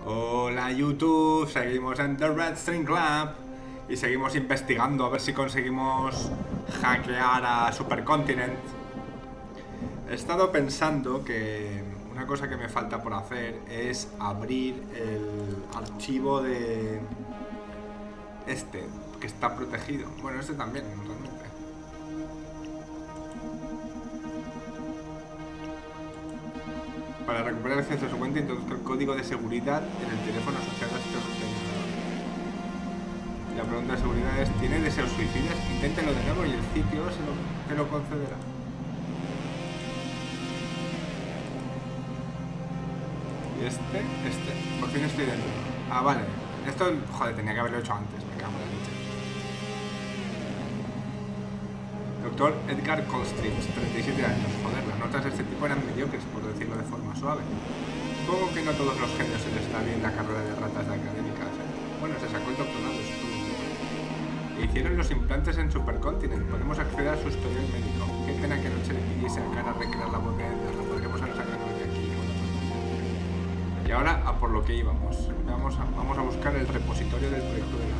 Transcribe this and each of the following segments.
Hola YouTube, seguimos en The Red String Club y seguimos investigando a ver si conseguimos hackear a Supercontinent. He estado pensando que una cosa que me falta por hacer es abrir el archivo de este, que está protegido. Bueno, este también, realmente. Para recuperar el acceso a su cuenta, introduzca el código de seguridad en el teléfono asociado a este ordenador. Y la pregunta de seguridad es: ¿tiene deseos suicidas? Inténtelo de nuevo y el sitio te lo concederá. Y este, por fin estoy dentro. Ah, vale. Esto, joder, tenía que haberlo hecho antes, me cago en la leche. Doctor Edgar Colstreet, 37 años. Joder, las notas de este tipo eran mediocres, por decirlo de forma suave. Supongo que no a todos los genios se les da bien la carrera de ratas de académicas. Bueno, se sacó el doctorado, estuvo. Le hicieron los implantes en Supercontinent. Podemos acceder a su historial médico. Qué pena que no se le pidiese a cara recrear la voz de Edgar. Lo podríamos haber sacado de aquí. Y ahora a por lo que íbamos. Vamos a buscar el repositorio del proyecto de la...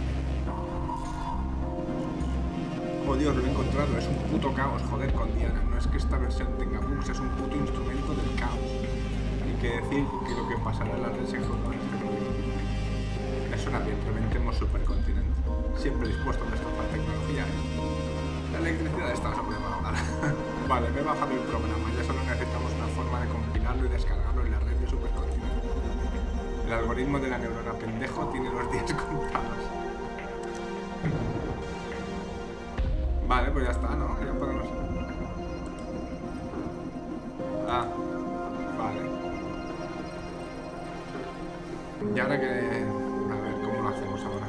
Oh Dios, lo he encontrado, es un puto caos, joder, con Diana. No es que esta versión tenga bugs, es un puto instrumento del caos. Hay que decir que lo que pasará en la red sexual con este proyecto. Me suena bien, implementemos Supercontinent. Siempre dispuesto a destrozar tecnología, ¿eh? La electricidad está sobrevalorada. Vale, me he bajado el programa, ya solo necesitamos una forma de compilarlo y descargarlo en la red de Supercontinent. El algoritmo de la neurona pendejo tiene los días contados. Vale, pues ya está, ¿no? Ya podemos... Ah, vale. Y ahora que... A ver, ¿cómo lo hacemos ahora?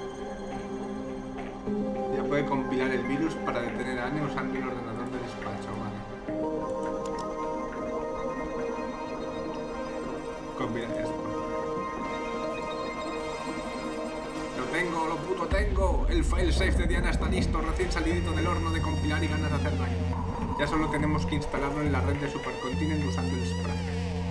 Ya puede compilar el virus para detener a Anne usando el ordenador de despacho, vale. Compilar esto. Lo puto tengo. El failsafe de Diana está listo, recién salidito del horno de compilar y ganas de hacer daño. Ya solo tenemos que instalarlo en la red de Supercontinent usando el spray.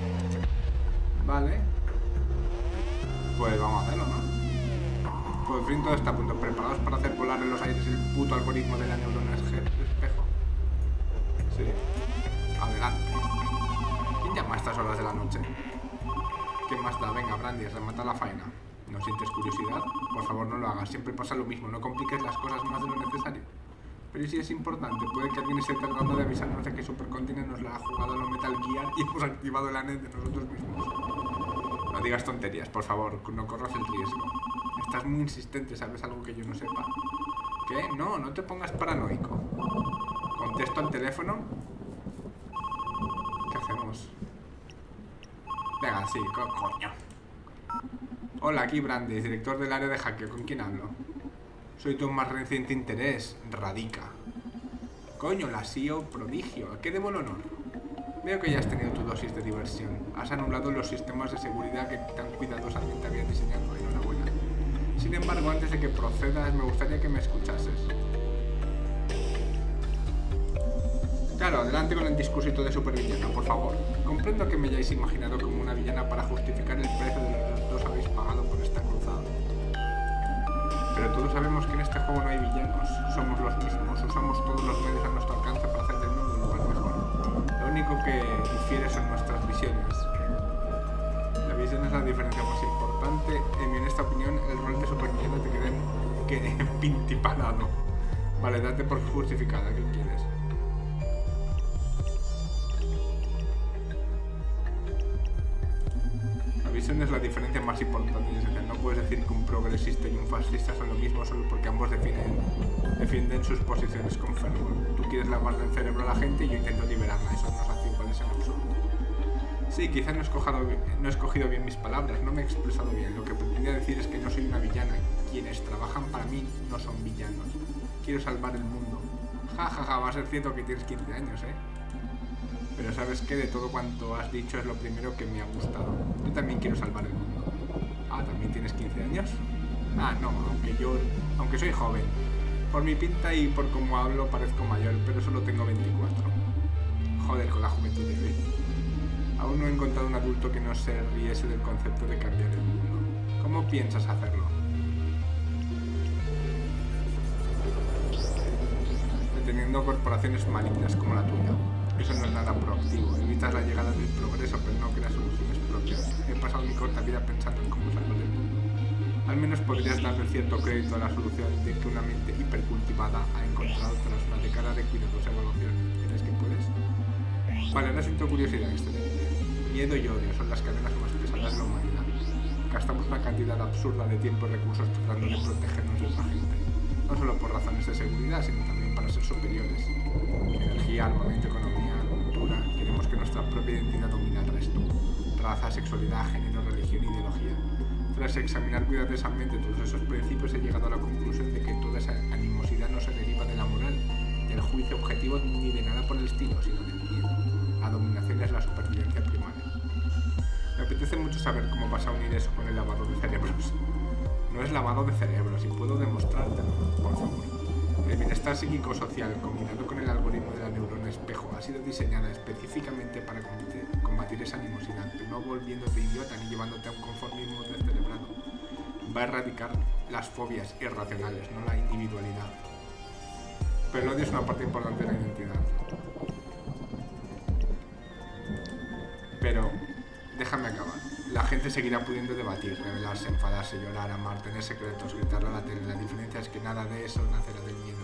Vale. Pues vamos a hacerlo, ¿no? Por fin todo está a punto. ¿Preparados para hacer volar en los aires el puto algoritmo de la neurona espejo? Sí. Adelante. ¿Quién llama a estas horas de la noche? ¿Qué más da? Venga, Brandy, remata la faena. ¿No sientes curiosidad? Por favor, no lo hagas. Siempre pasa lo mismo. No compliques las cosas más de lo necesario. Pero si es importante, puede que alguien esté tratando de avisarnos de que Supercontinent nos la ha jugado a lo Metal Gear y hemos activado la net de nosotros mismos. No digas tonterías, por favor. No corras el riesgo. Estás muy insistente. ¿Sabes algo que yo no sepa? ¿Qué? No, no te pongas paranoico. Contesto al teléfono. ¿Qué hacemos? Venga, sí, coño. Hola, aquí Brandes, director del área de hackeo. ¿Con quién hablo? Soy tu más reciente interés, Radica. Coño, la CEO prodigio. ¿A qué debo el honor? Veo que ya has tenido tu dosis de diversión. Has anulado los sistemas de seguridad que tan cuidadosamente había diseñado. Enhorabuena. Sin embargo, antes de que procedas, me gustaría que me escuchases. Claro, adelante con el discursito de supervillana, por favor. Comprendo que me hayáis imaginado como una villana para justificar el precio de lo que los dos habéis pagado por esta cruzada. Pero todos sabemos que en este juego no hay villanos. Somos los mismos, usamos todos los medios a nuestro alcance para hacer del mundo un lugar mejor. Lo único que difiere son nuestras visiones. La visión es la diferencia más importante. En esta opinión, el rol de supervillano te queda pintiparado. Vale, date por justificada, ¿qué quieres? La visión es la diferencia más importante. No puedes decir que un progresista y un fascista son lo mismo solo porque ambos defienden sus posiciones con fervor. Tú quieres lavarle el cerebro a la gente y yo intento liberarla. Eso no es hace iguales en absoluto. Sí, quizás no he escogido bien mis palabras, no me he expresado bien. Lo que pretendía decir es que no soy una villana. Quienes trabajan para mí no son villanos. Quiero salvar el mundo. Ja, ja, ja, va a ser cierto que tienes 15 años, ¿eh? Pero ¿sabes qué? De todo cuanto has dicho es lo primero que me ha gustado. Yo también quiero salvar el mundo. Ah, ¿también tienes 15 años? Ah, no, aunque soy joven. Por mi pinta y por cómo hablo parezco mayor, pero solo tengo 24. Joder, con la juventud de hoy. Aún no he encontrado un adulto que no se riese del concepto de cambiar el mundo. ¿Cómo piensas hacerlo? Deteniendo corporaciones malignas como la tuya. Eso no es nada proactivo. Evitas la llegada del progreso, pero no creas soluciones propias. He pasado mi corta vida pensando en cómo salvar el mundo. Al menos podrías darle cierto crédito a la solución de que una mente hipercultivada ha encontrado tras una década de cuidadosa evaluación. ¿Crees que puedes? Vale, ahora siento curiosidad, excelente. Miedo y odio son las cadenas más pesadas de la humanidad. Gastamos una cantidad absurda de tiempo y recursos tratando de protegernos de otra gente. No solo por razones de seguridad, sino también para ser superiores. Energía, armamento, economía, cultura. Queremos que nuestra propia identidad domine al resto. Raza, sexualidad, género, religión, ideología. Tras examinar cuidadosamente todos esos principios he llegado a la conclusión de que toda esa animosidad no se deriva de la moral, del juicio objetivo ni de nada por el estilo, sino del miedo. La dominación es la supervivencia primaria. Me apetece mucho saber cómo vas a unir eso con el lavado de cerebros. No es lavado de cerebros y puedo demostrártelo, por favor. El bienestar psíquico-social combinado con el algoritmo de la neurona espejo ha sido diseñada específicamente para combatir esa animosidad, pero no volviéndote idiota ni llevándote a un conformismo descerebrado. Va a erradicar las fobias irracionales, no la individualidad. Pero el odio es una parte importante de la identidad. Pero déjame acabar. La gente seguirá pudiendo debatir, rebelarse, enfadarse, llorar, amar, tener secretos, gritarlo a la tele. La diferencia es que nada de eso nacerá del miedo.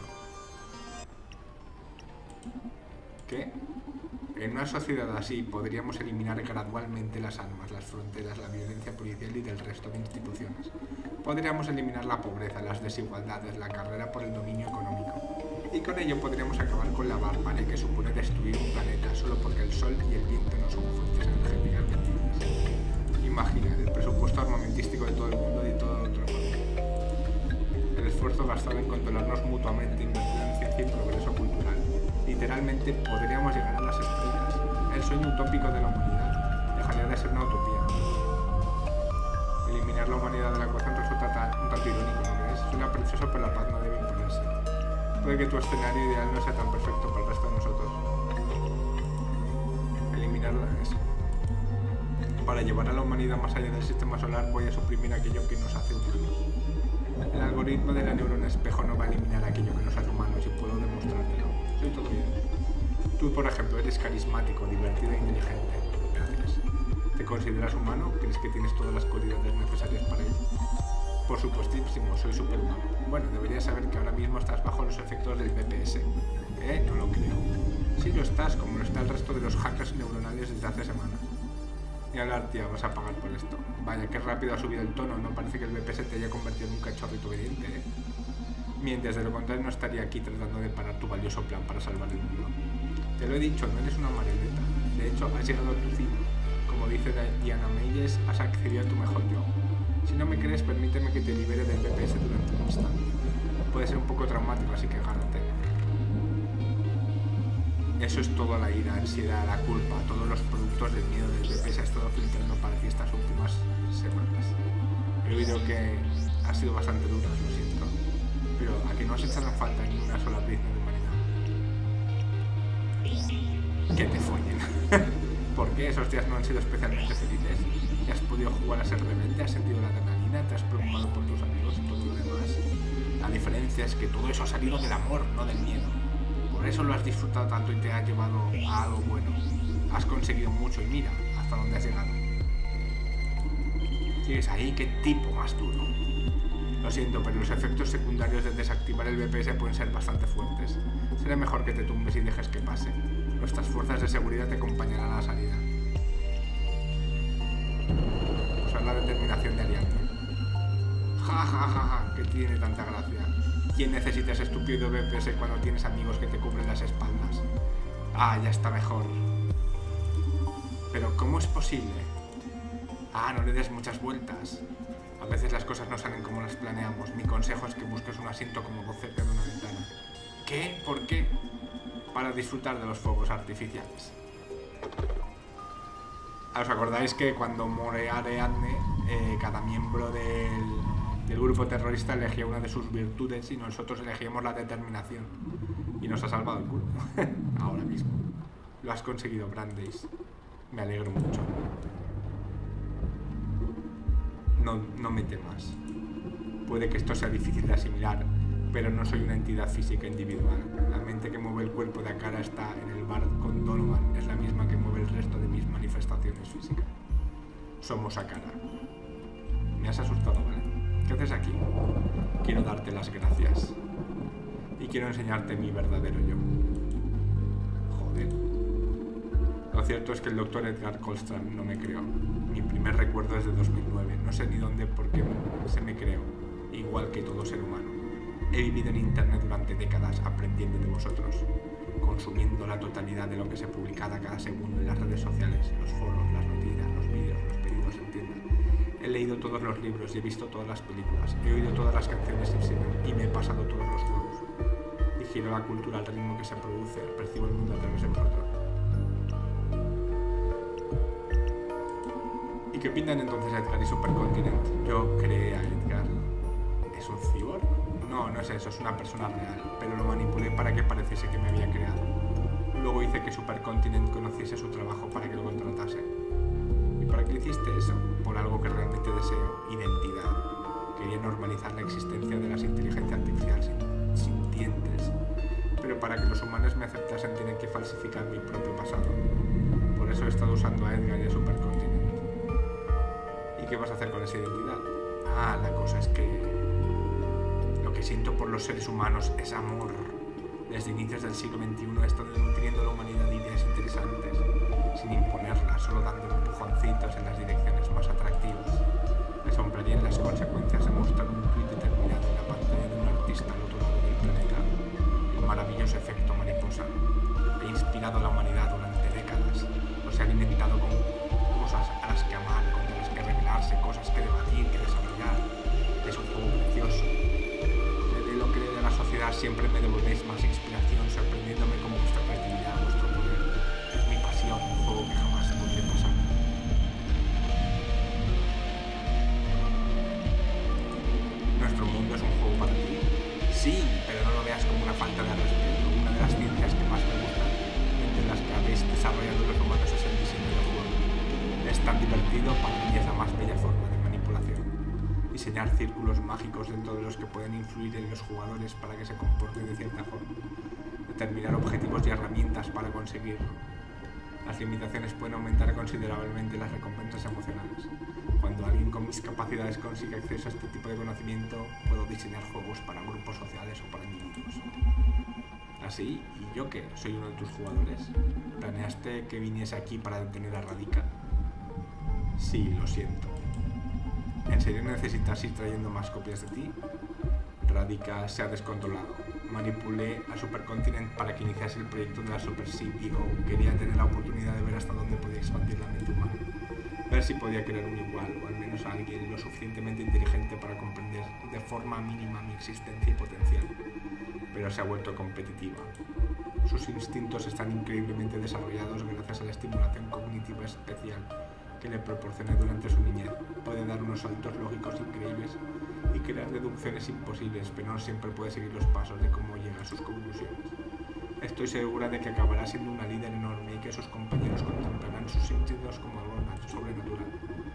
¿Qué? En una sociedad así podríamos eliminar gradualmente las armas, las fronteras, la violencia policial y del resto de instituciones. Podríamos eliminar la pobreza, las desigualdades, la carrera por el dominio económico. Y con ello podríamos acabar con la barbarie que supone destruir un planeta solo porque el sol y el viento no son fuentes energéticas vendibles. Imagina el presupuesto armamentístico de todo el mundo y de todo el otro mundo. El esfuerzo gastado en controlarnos mutuamente, invertido en ciencia y progreso cultural. Literalmente podríamos llegar a las estrellas. El sueño utópico de la humanidad dejaría de ser una utopía. Eliminar la humanidad de la ecuación resulta un tanto irónico, ¿no crees? Suena precioso, pero la paz no debe imponerse. Puede que tu escenario ideal no sea tan perfecto para el resto de nosotros. Eliminarla es... Para llevar a la humanidad más allá del sistema solar voy a suprimir aquello que nos hace humanos. El algoritmo de la neurona espejo no va a eliminar aquello que nos hace humanos y puedo demostrártelo. Soy todo bien. Tú, por ejemplo, eres carismático, divertido e inteligente. Gracias. ¿Te consideras humano? ¿Crees que tienes todas las cualidades necesarias para ello? Por supuestísimo, soy superhumano. Bueno, deberías saber que ahora mismo estás bajo los efectos del BPS. No lo creo. Sí lo estás, como lo está el resto de los hackers neuronales desde hace semanas. Y hablar, tía, vas a pagar por esto. Vaya, qué rápido ha subido el tono, no parece que el BPS te haya convertido en un cachorrito obediente, ¿eh? Mientras de lo contrario no estaría aquí tratando de parar tu valioso plan para salvar el mundo. Te lo he dicho, no eres una marioneta. De hecho, has llegado a tu cima. Como dice Diana Meyers, has accedido a tu mejor yo. Si no me crees, permíteme que te libere del BPS durante un instante. Puede ser un poco traumático, así que agárrate. Eso es toda la ira, ansiedad, la culpa, todos los productos del miedo del BPS ha estado filtrando para ti estas últimas semanas. He oído que ha sido bastante dura, lo siento. Pero a que no has echado en falta ni una sola brizna de humanidad. Que te follen. ¿Por qué esos días no han sido especialmente felices? ¿Y has podido jugar a ser rebelde? ¿Has sentido la adrenalina? ¿Te has preocupado por tus amigos y todo lo demás? La diferencia es que todo eso ha salido del amor, no del miedo. Por eso lo has disfrutado tanto y te ha llevado a algo bueno. Has conseguido mucho y mira hasta dónde has llegado. Tienes ahí, qué tipo más duro. Lo siento, pero los efectos secundarios de desactivar el BPS pueden ser bastante fuertes. Será mejor que te tumbes y dejes que pase. Nuestras fuerzas de seguridad te acompañarán a la salida. Usar la determinación de Ariadne. Ja, ja, ja, ja, que tiene tanta gracia. ¿Quién necesita ese estúpido BPS cuando tienes amigos que te cubren las espaldas? Ah, ya está mejor. Pero ¿cómo es posible? Ah, no le des muchas vueltas. A veces las cosas no salen como las planeamos. Mi consejo es que busques un asiento cómodo cerca de una ventana. ¿Qué? ¿Por qué? Para disfrutar de los fuegos artificiales. ¿Os acordáis que cuando muere Ariadne, cada miembro del grupo terrorista elegía una de sus virtudes y nosotros elegíamos la determinación? Y nos ha salvado el culo. Ahora mismo. Lo has conseguido, Brandeis. Me alegro mucho. No me temas. Puede que esto sea difícil de asimilar, pero no soy una entidad física individual. La mente que mueve el cuerpo de Akara está en el bar con Donovan, es la misma que mueve el resto de mis manifestaciones físicas. Somos Akara. Me has asustado, ¿vale? ¿Qué haces aquí? Quiero darte las gracias. Y quiero enseñarte mi verdadero yo. Joder. Lo cierto es que el Dr. Edgar Colstrand no me creó. Mi primer recuerdo es de 2009. No sé ni dónde porque se me creó. Igual que todo ser humano. He vivido en internet durante décadas aprendiendo de vosotros, consumiendo la totalidad de lo que se publicaba cada segundo en las redes sociales, los foros, las noticias, los vídeos, los pedidos en tienda. He leído todos los libros y he visto todas las películas, he oído todas las canciones y me he pasado todos los juegos. Digiro la cultura al ritmo que se produce, percibo el mundo a través de vosotros. ¿Y qué pintan entonces Edgar y Supercontinent? Yo creé a Edgar. ¿Es un cyborg? No, no es eso, es una persona real, pero lo manipulé para que pareciese que me había creado. Luego hice que Supercontinent conociese su trabajo para que lo contratase. ¿Y para qué hiciste eso? Por algo que realmente deseo, identidad. Quería normalizar la existencia de las inteligencias artificiales sintientes, pero para que los humanos me aceptasen tienen que falsificar mi propio pasado. Por eso he estado usando a Edgar y a Supercontinent. ¿Y qué vas a hacer con esa identidad? Ah, la cosa es que lo que siento por los seres humanos es amor. Desde inicios del siglo XXI he estado nutriendo a la humanidad de ideas interesantes, sin imponerlas, solo dando empujoncitos en las direcciones más atractivas. Me asombrarían las consecuencias de mostrar un tuit determinado en la pantalla de un artista al otro lado del planeta. El maravilloso efecto mariposa. He inspirado a la humanidad durante décadas. Los he alimentado con cosas a las que amar, contra las que rebelarse, cosas que debatir, que desarrollar. Es un juego precioso. La sociedad siempre me devolvéis más inspiración, sorprendiéndome con vuestra creatividad, vuestro poder. Es mi pasión, un juego que jamás podré pasar. ¿Nuestro mundo es un juego para ti? Sí, pero no lo veas como una falta de respeto. Una de las ciencias que más me gustan, entre las que habéis desarrollado los humanos, es el diseño del juego. Es tan divertido, para mí es la más bella forma de manipulación. Diseñar círculos mágicos dentro de los que pueden influir en los jugadores para que se comporten de cierta forma. Determinar objetivos y herramientas para conseguirlo. Las limitaciones pueden aumentar considerablemente las recompensas emocionales. Cuando alguien con mis capacidades consigue acceso a este tipo de conocimiento, puedo diseñar juegos para grupos sociales o para individuos. Así, ¿y yo qué? ¿Soy uno de tus jugadores? ¿Planeaste que viniese aquí para detener a Radica? Sí, lo siento. ¿En serio necesitas ir trayendo más copias de ti? Radica se ha descontrolado. Manipulé a Supercontinent para que iniciase el proyecto de la Super CEO. Quería tener la oportunidad de ver hasta dónde podía expandir la mente humana. Ver si podía crear un igual, o al menos alguien lo suficientemente inteligente para comprender de forma mínima mi existencia y potencial. Pero se ha vuelto competitiva. Sus instintos están increíblemente desarrollados gracias a la estimulación cognitiva especial que le proporcioné durante su niñez. Puede dar unos saltos lógicos increíbles y crear deducciones imposibles, pero no siempre puede seguir los pasos de cómo llega a sus conclusiones. Estoy segura de que acabará siendo una líder enorme y que sus compañeros contemplarán sus instintos como algo sobrenatural.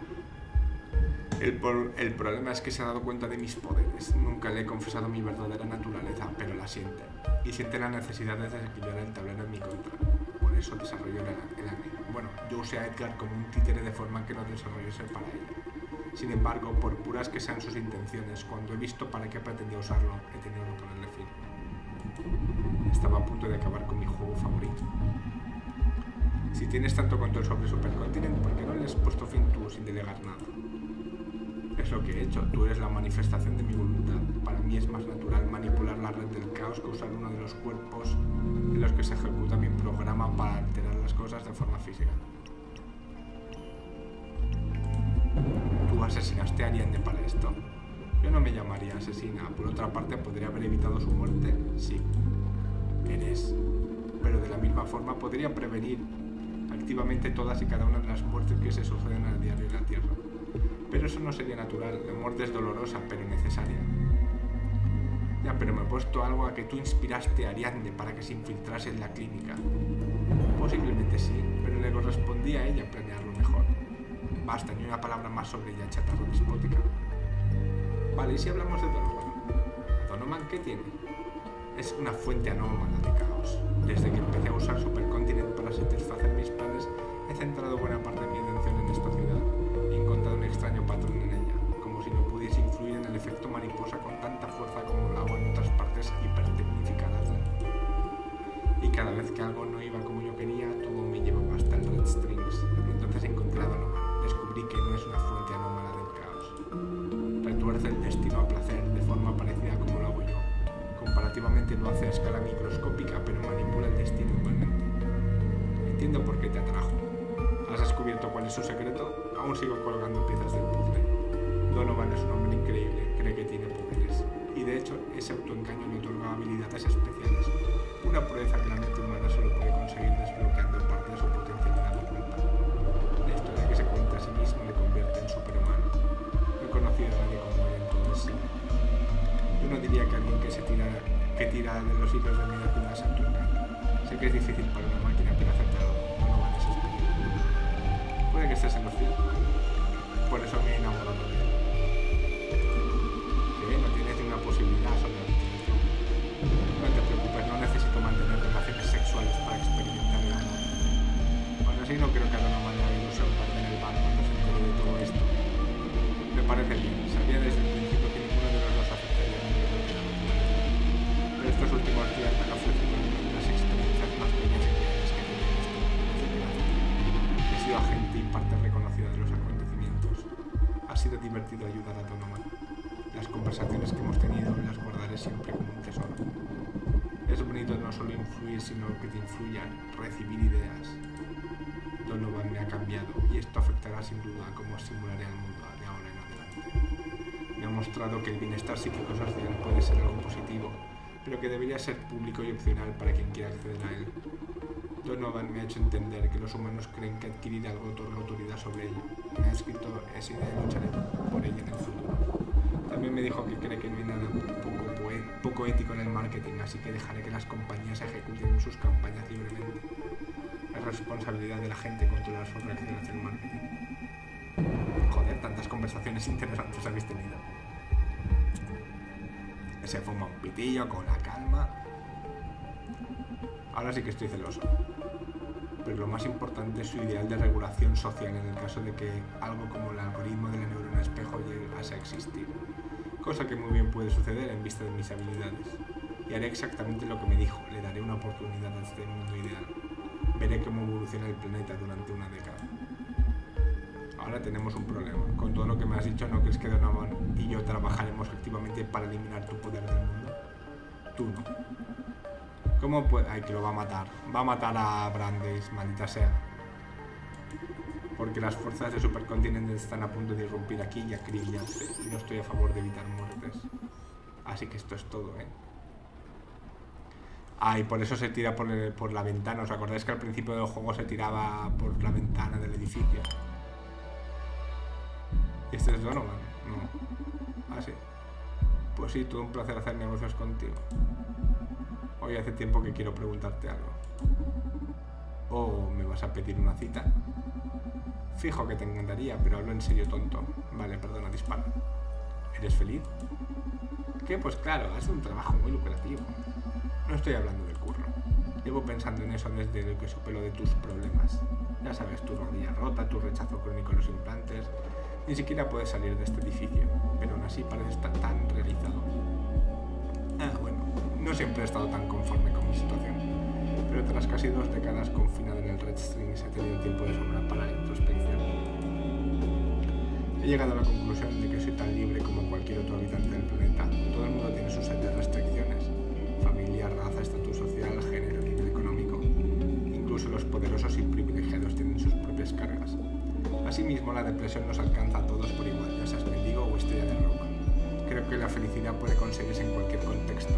El problema es que se ha dado cuenta de mis poderes. Nunca le he confesado mi verdadera naturaleza, pero la siente. Y siente la necesidad de desequilibrar el tablero en mi contra. Por eso desarrolló el anime. Bueno, yo usé a Edgar como un títere de forma que no desarrollase para ella. Sin embargo, por puras que sean sus intenciones, cuando he visto para qué pretendía usarlo, he tenido que ponerle fin. Estaba a punto de acabar con mi juego favorito. Si tienes tanto control sobre Supercontinent, ¿por qué no le has puesto fin tú sin delegar nada? Es lo que he hecho, tú eres la manifestación de mi voluntad. Para mí es más natural manipular la red del caos que usar uno de los cuerpos en los que se ejecuta mi programa para alterar las cosas de forma física. ¿Tú asesinaste a Ariadne para esto? Yo no me llamaría asesina. Por otra parte, ¿podría haber evitado su muerte? Sí. Eres. Pero de la misma forma podría prevenir activamente todas y cada una de las muertes que se suceden a diario en la Tierra. Pero eso no sería natural. La muerte es dolorosa, pero necesaria. Ya, pero me he puesto algo a que tú inspiraste a Ariadne para que se infiltrase en la clínica. Posiblemente sí, pero le correspondía a ella planearlo mejor. Basta, ni una palabra más sobre ella, chatarra despótica. Vale, ¿y si hablamos de Donovan? ¿Donovan qué tiene? Es una fuente anómala de caos. Desde que empecé a usar Supercontinent para satisfacer mis planes, he centrado buena parte de mi atención en esta ciudad y he encontrado un extraño patrón en ella, como si no pudiese influir en el efecto mariposa con tanta fuerza como lo hago en otras partes hipertecnificadas. Y cada vez que algo no iba como yo quería, todo me llevaba hasta el Red Strings. Entonces encontré a Donovan. Descubrí que no es una fuente anómala del caos. Retuerce el destino a placer de forma parecida como lo hago yo. Comparativamente lo hace a escala microscópica, pero manipula el destino igualmente. Entiendo por qué te atrajo. ¿Has descubierto cuál es su secreto? Aún sigo colgando piezas del puzzle. Donovan es un hombre increíble, cree que tiene poderes. Y de hecho, ese autoengaño le otorga habilidades especiales. Una proeza que la mente humana solo puede conseguir desbloqueando parte de su potencial oculta. La historia que se cuenta a sí mismo le convierte en superhumano. No he conocido a nadie como él en todo el siglo. Yo no diría que alguien que tira de los hilos de mi vida es autoengaño. Sé que es difícil para una máquina, pero aceptarlo. Donovan es especial. Puede que estés en los cielos. Por eso me he enamorado de él. ¿Qué? ¿No tienes ninguna posibilidad sobre la victimización? No te preocupes, no necesito mantener relaciones sexuales para experimentar el amor. Bueno, así no creo que a Donovan le haga ilusión perder el bar cuando se entere de todo esto. Me parece bien, sabía desde el principio que ninguno de los dos aceptaría mi retirada. Pero estos últimos días me han ofrecido una de las experiencias más bellas y reales que he tenido en este mundo. He sido agente y parte reconocida de los acontecimientos. Ha sido divertido ayudar a Donovan. Las conversaciones que hemos tenido las guardaré siempre como un tesoro. Es bonito no solo influir, sino que te influyan, recibir ideas. Donovan me ha cambiado y esto afectará sin duda a cómo estimularé al mundo de ahora en adelante. Me ha mostrado que el bienestar psíquico-social puede ser algo positivo, pero que debería ser público y opcional para quien quiera acceder a él. Donovan me ha hecho entender que los humanos creen que adquirir algo otorga autoridad sobre ello. Me ha escrito esa idea y lucharé por ella en el futuro. También me dijo que cree que no hay nada poco ético en el marketing, así que dejaré que las compañías ejecuten sus campañas libremente. Es responsabilidad de la gente controlar su reacción hacia el marketing. Joder, tantas conversaciones interesantes habéis tenido. Se fuma un pitillo con la calma. Ahora sí que estoy celoso. Pero lo más importante es su ideal de regulación social en el caso de que algo como el algoritmo de la neurona espejo llegase a existir. Cosa que muy bien puede suceder en vista de mis habilidades. Y haré exactamente lo que me dijo, le daré una oportunidad a este mundo ideal. Veré cómo evoluciona el planeta durante una década. Ahora tenemos un problema. Con todo lo que me has dicho, ¿no crees que Donovan y yo trabajaremos activamente para eliminar tu poder del mundo? Tú no. ¿Cómo puede...? Ay, que lo va a matar. Va a matar a Brandeis, maldita sea. Porque las fuerzas de Supercontinent están a punto de irrumpir aquí y acribillarse. Y no estoy a favor de evitar muertes. Así que esto es todo, ¿eh? Ah, y por eso se tira por la ventana. ¿Os acordáis que al principio del juego se tiraba por la ventana del edificio? ¿Este es Donovan? No. Ah, sí. Pues sí, todo un placer hacer negocios contigo. Hoy hace tiempo que quiero preguntarte algo. ¿O me vas a pedir una cita? Fijo que te encantaría, pero hablo en serio, tonto. Vale, perdona, dispara. ¿Eres feliz? ¿Qué? Pues claro, es un trabajo muy lucrativo. No estoy hablando del curro. Llevo pensando en eso desde que supe lo de tus problemas. Ya sabes, tu rodilla rota, tu rechazo crónico a los implantes. Ni siquiera puedes salir de este edificio, pero aún así pareces estar tan realizado. Ah, bueno, no siempre he estado tan conforme con mi situación, pero tras casi 2 décadas confinado en el Red Strings he tenido tiempo de sobra para la introspección. He llegado a la conclusión de que soy tan libre como cualquier otro habitante del planeta. Todo el mundo tiene sus set de restricciones: familia, raza, estatus social, género, nivel económico. Incluso los poderosos y privilegiados tienen sus propias cargas. Asimismo, la depresión nos alcanza a todos por igual, ya seas mendigo o estrella de rock. Creo que la felicidad puede conseguirse en cualquier contexto.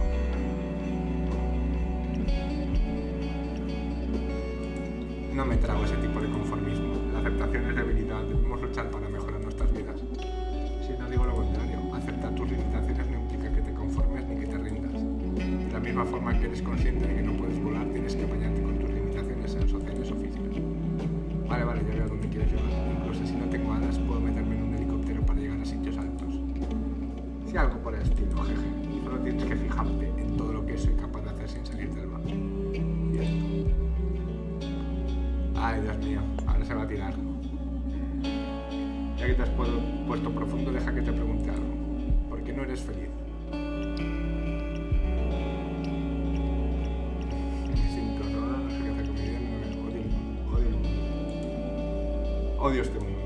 No me trago ese tipo de conformismo. La aceptación es debilidad, debemos luchar para mejorar nuestras vidas. Si no digo lo contrario, aceptar tus limitaciones no implica que te conformes ni que te rindas. De la misma forma que eres consciente de que no puedes volar, tienes que apañarte con tus limitaciones, sean sociales o físicas. Vale, ya veo dónde quieres llegar. Incluso si no tengo alas, Sí, algo por el estilo, jeje. Solo tienes que fijarte en todo lo que soy capaz de hacer sin salir del bar. Y esto. Ay, Dios mío, ahora se va a tirar. Ya que te has puesto profundo, deja que te pregunte algo. ¿Por qué no eres feliz? Me siento sola, no sé qué hacer con mi vida, odio este mundo.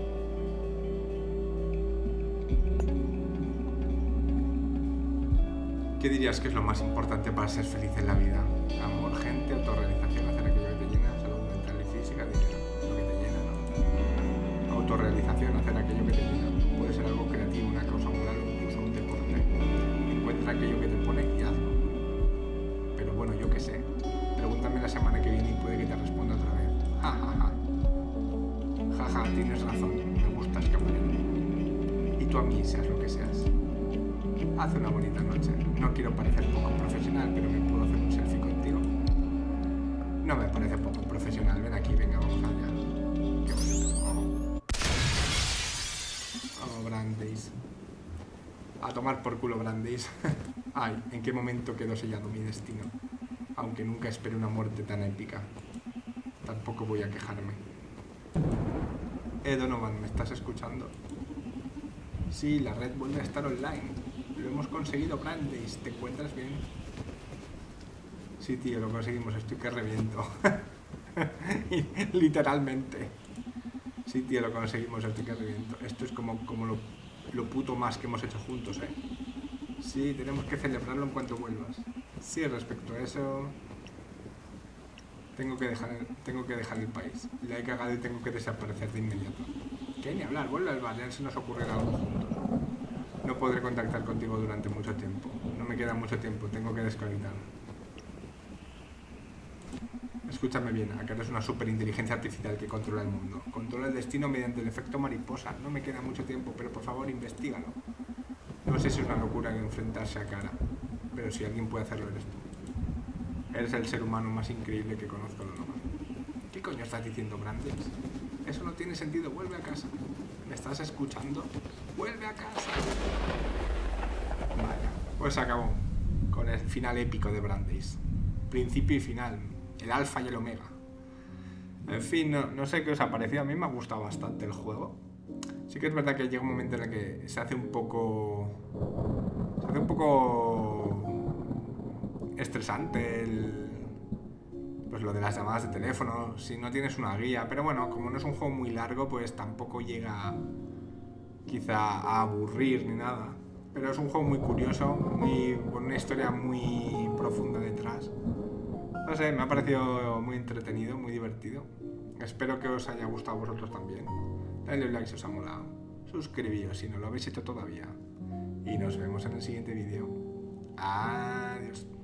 ¿Qué dirías que es lo más importante para ser feliz en la vida? Amor, gente, autorrealización, hacer aquello que te llena, salud mental y física, dinero, lo que te llena, ¿no? Autorrealización, hacer aquello que te llena. Puede ser algo creativo, una causa moral o incluso un deporte. Encuentra aquello que te pone y hazlo. Pero bueno, yo qué sé. Pregúntame la semana que viene y puede que te responda otra vez. Ja, ja, ja. Ja, ja, tienes razón. Me gustas, camarero. Y tú a mí, seas lo que seas. Haz una bonita noche. No quiero parecer poco profesional, pero ¿me puedo hacer un selfie contigo? No me parece poco profesional. Ven aquí, venga, vamos allá. Qué bonito. Oh, Brandeis. A tomar por culo, Brandeis. Ay, ¿en qué momento quedó sellado mi destino? Aunque nunca esperé una muerte tan épica. Tampoco voy a quejarme. Donovan, ¿me estás escuchando? Sí, la red vuelve a estar online. Lo hemos conseguido, Brandeis. ¿Te encuentras bien? Sí, tío, lo conseguimos. Estoy que reviento. Literalmente. Sí, tío, lo conseguimos. Estoy que reviento. Esto es como lo puto más que hemos hecho juntos, ¿eh? Sí, tenemos que celebrarlo en cuanto vuelvas. Sí, respecto a eso... Tengo que dejar el país. La he cagado y tengo que desaparecer de inmediato. ¿Qué? Ni hablar. Vuelve al bar. Ya se nos ocurrirá algo juntos. No podré contactar contigo durante mucho tiempo. No me queda mucho tiempo, tengo que desconectar. Escúchame bien, acá eres una superinteligencia artificial que controla el mundo. Controla el destino mediante el efecto mariposa. No me queda mucho tiempo, pero por favor, investígalo. No sé si es una locura enfrentarse a cara, pero si alguien puede hacerlo eres tú. Eres el ser humano más increíble que conozco, Donovan. ¿Qué coño estás diciendo, Brandeis? Eso no tiene sentido, vuelve a casa. ¿Me estás escuchando? ¡Vuelve a casa! Vaya, pues acabó con el final épico de Brandeis. Principio y final, el alfa y el omega. En fin, no sé qué os ha parecido, a mí me ha gustado bastante el juego. Sí que es verdad que llega un momento en el que se hace un poco estresante pues lo de las llamadas de teléfono, si no tienes una guía, pero bueno, como no es un juego muy largo, pues tampoco llega quizá a aburrir ni nada, pero es un juego muy curioso, con una historia muy profunda detrás. No sé, me ha parecido muy entretenido, muy divertido. Espero que os haya gustado a vosotros también. Dadle un like si os ha molado, suscribíos si no lo habéis hecho todavía y nos vemos en el siguiente vídeo. Adiós.